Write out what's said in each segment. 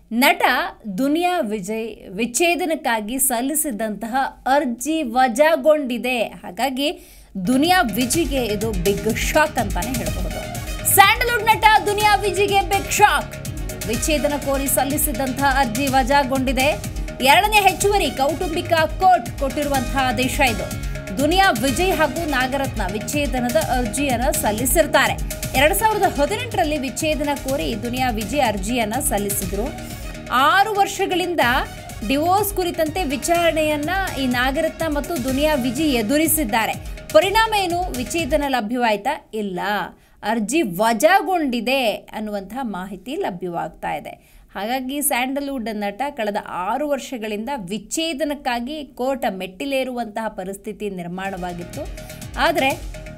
ನಟ ದುನಿಯಾ ವಿಜಯ್ ವಿಚ್ಛೇದನಕ್ಕಾಗಿ ಸಲ್ಲಿಸಿದಂತಹ ಅರ್ಜಿ ವಜಾಗೊಂಡಿದೆ. ಹಾಗಾಗಿ ದುನಿಯಾ ವಿಜಿಗೆ ಇದು ಬಿಗ್ ಶಾಕ್ ಅಂತಾನೆ ಹೇಳಬಹುದು. ಸ್ಯಾಂಡಲ್ವುಡ್ ನಟ ದುನಿಯಾ ವಿಜಿಗೆ ಬಿಗ್ ಶಾಕ್. ವಿಚ್ಛೇದನ ಕೋರಿ ಸಲ್ಲಿಸಿದಂತಹ ಅರ್ಜಿ ವಜಾಗೊಂಡಿದೆ. 2ನೇ ಹೆಚ್ಚುವರಿ ಕೌಟುಂಬಿಕ ಕೋರ್ಟ್ ಕೊಟ್ಟಿರುವಂತಹ ಆದೇಶ ಇದು. ದುನಿಯಾ ವಿಜಯ್ ಹಾಗೂ ನಾಗರತ್ನ ವಿಚ್ಛೇದನದ ಅರ್ಜಿಯನ್ನು ಸಲ್ಲಿಸಿರ್ತಾರೆ. 2018ರಲ್ಲಿ ವಿಚ್ಛೇದನ ಕೋರಿ ದುನಿಯಾ ವಿಜಯ್ ಅರ್ಜಿಯನ್ನು ಸಲ್ಲಿಸಿದ್ರು. 6 ವರ್ಷಗಳಿಂದ ಡಿವೋರ್ಸ್ ಕುರಿತಂತೆ ವಿಚಾರಣೆಯನ್ನ ಈ ನಾಗರತ್ನ ಮತ್ತು ದುನಿಯಾ ವಿಜಯ್ ಎದುರಿಸಿದ್ದಾರೆ. ಪರಿಣಾಮ ಏನು? ವಿಚ್ಛೇದನ ಲಭ್ಯವಾಯ್ತಾ? ಇಲ್ಲ, ಅರ್ಜಿ ವಜಾಗೊಂಡಿದೆ ಅನ್ನುವಂತಹ ಮಾಹಿತಿ ಲಭ್ಯವಾಗ್ತಾ ಇದೆ. ಹಾಗಾಗಿ ಸ್ಯಾಂಡಲ್ವುಡ್ ನಟ ಕಳೆದ 6 ವರ್ಷಗಳಿಂದ ವಿಚ್ಛೇದನಕ್ಕಾಗಿ ಕೋರ್ಟ್ ಮೆಟ್ಟಿಲೇರುವಂತಹ ಪರಿಸ್ಥಿತಿ ನಿರ್ಮಾಣವಾಗಿತ್ತು. ಆದರೆ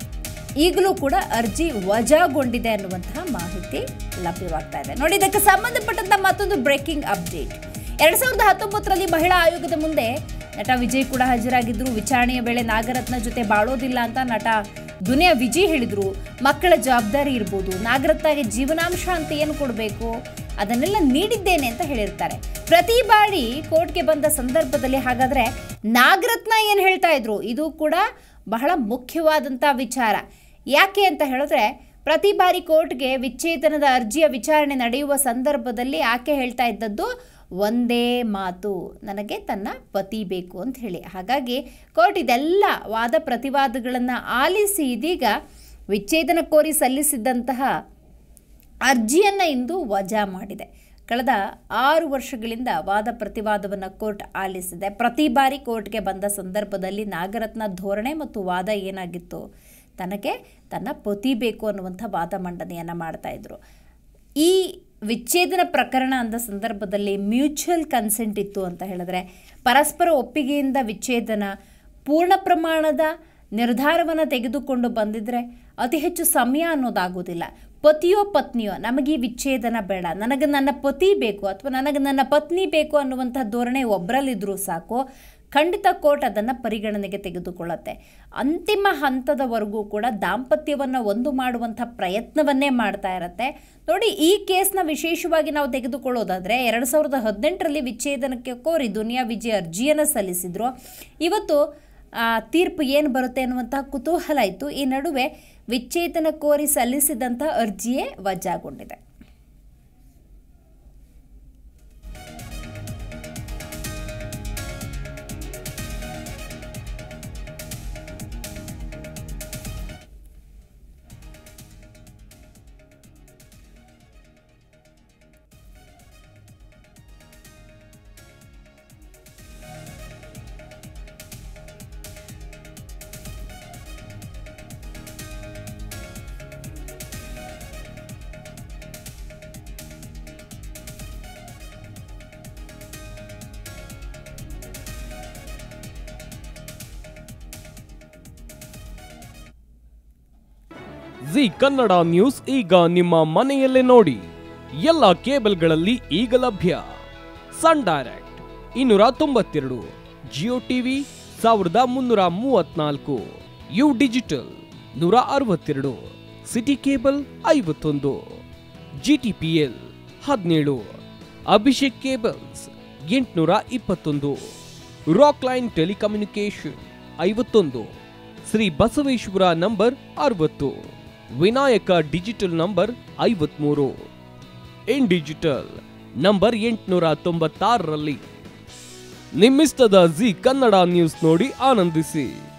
ಈಗಲೂ ಕೂಡ ಅರ್ಜಿ ವಜಾಗೊಂಡಿದೆ ಅನ್ನುವಂತಹ ಮಾಹಿತಿ ಲಭ್ಯವಾಗ್ತಾ ಇದೆ. ನೋಡಿ, ಇದಕ್ಕೆ ಸಂಬಂಧಪಟ್ಟಂತ ಮತ್ತೊಂದು ಬ್ರೇಕಿಂಗ್ ಅಪ್ಡೇಟ್. 2019ರಲ್ಲಿ ಮಹಿಳಾ ಆಯೋಗದ ಮುಂದೆ ನಟ ವಿಜಯ್ ಕೂಡ ಹಾಜರಾಗಿದ್ರು. ವಿಚಾರಣೆಯ ವೇಳೆ ನಾಗರತ್ನ ಜೊತೆ ಬಾಳೋದಿಲ್ಲ ಅಂತ ನಟ ದುನಿಯಾ ವಿಜಯ್ ಹೇಳಿದ್ರು. ಮಕ್ಕಳ ಜವಾಬ್ದಾರಿ ಇರ್ಬೋದು, ನಾಗರತ್ನಗೆ ಜೀವನಾಂಶ ಅಂತ ಏನು ಕೊಡಬೇಕು ಅದನ್ನೆಲ್ಲ ನೀಡಿದ್ದೇನೆ ಅಂತ ಹೇಳಿರ್ತಾರೆ. ಪ್ರತಿ ಬಾರಿ ಕೋರ್ಟ್ಗೆ ಬಂದ ಸಂದರ್ಭದಲ್ಲಿ ಹಾಗಾದ್ರೆ ನಾಗರತ್ನ ಏನು ಹೇಳ್ತಾ ಇದ್ರು? ಇದು ಕೂಡ ಬಹಳ ಮುಖ್ಯವಾದಂಥ ವಿಚಾರ. ಯಾಕೆ ಅಂತ ಹೇಳಿದ್ರೆ, ಪ್ರತಿ ಬಾರಿ ಕೋರ್ಟ್ಗೆ ವಿಚ್ಛೇದನದ ಅರ್ಜಿಯ ವಿಚಾರಣೆ ನಡೆಯುವ ಸಂದರ್ಭದಲ್ಲಿ ಆಕೆ ಹೇಳ್ತಾ ಇದ್ದದ್ದು ಒಂದೇ ಮಾತು, ನನಗೆ ತನ್ನ ಪತಿ ಬೇಕು ಅಂತ ಹೇಳಿ. ಹಾಗಾಗಿ ಕೋರ್ಟ್ ಇದೆಲ್ಲ ವಾದ ಪ್ರತಿವಾದಗಳನ್ನು ಆಲಿಸಿ ಇದೀಗ ವಿಚ್ಛೇದನ ಕೋರಿ ಸಲ್ಲಿಸಿದ್ದಂತಹ ಅರ್ಜಿಯನ್ನು ಇಂದು ವಜಾ ಮಾಡಿದೆ. ಕಳೆದ 6 ವರ್ಷಗಳಿಂದ ವಾದ ಪ್ರತಿವಾದವನ್ನು ಕೋರ್ಟ್ ಆಲಿಸಿದೆ. ಪ್ರತಿ ಬಾರಿ ಕೋರ್ಟ್ಗೆ ಬಂದ ಸಂದರ್ಭದಲ್ಲಿ ನಾಗರತ್ನ ಧೋರಣೆ ಮತ್ತು ವಾದ ಏನಾಗಿತ್ತು? ತನಗೆ ತನ್ನ ಪತಿ ಬೇಕು ಅನ್ನುವಂಥ ವಾದ ಮಂಡನೆಯನ್ನು ಮಾಡ್ತಾ ಇದ್ರು. ಈ ವಿಚ್ಛೇದನ ಪ್ರಕರಣ ಅಂದ ಸಂದರ್ಭದಲ್ಲಿ ಮ್ಯೂಚುವಲ್ ಕನ್ಸೆಂಟ್ ಇತ್ತು ಅಂತ ಹೇಳಿದ್ರೆ, ಪರಸ್ಪರ ಒಪ್ಪಿಗೆಯಿಂದ ವಿಚ್ಛೇದನ ಪೂರ್ಣ ಪ್ರಮಾಣದ ನಿರ್ಧಾರವನ್ನು ತೆಗೆದುಕೊಂಡು ಬಂದಿದ್ರೆ ಅತಿ ಹೆಚ್ಚು ಸಮಯ ಅನ್ನೋದಾಗೋದಿಲ್ಲ. ಪತಿಯೋ ಪತ್ನಿಯೋ ನಮಗೆ ಈ ವಿಚ್ಛೇದನ ಬೇಡ, ನನಗೆ ನನ್ನ ಪತಿ ಬೇಕು ಅಥವಾ ನನಗೆ ನನ್ನ ಪತ್ನಿ ಬೇಕು ಅನ್ನುವಂಥ ಧೋರಣೆ ಒಬ್ಬರಲ್ಲಿದ್ದರೂ ಸಾಕು, ಖಂಡಿತ ಕೋರ್ಟ್ ಅದನ್ನು ಪರಿಗಣನೆಗೆ ತೆಗೆದುಕೊಳ್ಳುತ್ತೆ. ಅಂತಿಮ ಹಂತದವರೆಗೂ ಕೂಡ ದಾಂಪತ್ಯವನ್ನು ಒಂದು ಮಾಡುವಂಥ ಪ್ರಯತ್ನವನ್ನೇ ಮಾಡ್ತಾ ಇರುತ್ತೆ. ನೋಡಿ, ಈ ಕೇಸ್ನ ವಿಶೇಷವಾಗಿ ನಾವು ತೆಗೆದುಕೊಳ್ಳೋದಾದರೆ 2018ರಲ್ಲಿ ವಿಚ್ಛೇದನಕ್ಕೆ ಕೋರಿ ದುನಿಯಾ ವಿಜಯ್ ಅರ್ಜಿಯನ್ನು ಸಲ್ಲಿಸಿದ್ರು. ಇವತ್ತು ತೀರ್ಪು ಏನು ಬರುತ್ತೆ ಅನ್ನುವಂತಹ ಕುತೂಹಲ ಇತ್ತು. ಈ ನಡುವೆ ವಿಚ್ಛೇದನ ಕೋರಿ ಸಲ್ಲಿಸಿದಂಥ ಅರ್ಜಿಯೇ ವಜಾಗೊಂಡಿದೆ. ಜಿ ಕನ್ನಡ ನ್ಯೂಸ್ ಈಗ ನಿಮ್ಮ ಮನೆಯಲ್ಲೇ ನೋಡಿ. ಎಲ್ಲ ಕೇಬಲ್ಗಳಲ್ಲಿ ಈಗ ಲಭ್ಯ. Sun Direct 292, Jio TV 1334, U digital 162, city cable 51, GTPL 17, Abhishek cables 821, rock line telecommunication 51, Shri Basaveshwara number 60, Vinayaka digital number 53, in digital number 896ರಲ್ಲಿ. ನಿಮ್ಮಿಸ್ತದ ಜಿ ಕನ್ನಡ ನ್ಯೂಸ್ ನೋಡಿ ಆನಂದಿಸಿ.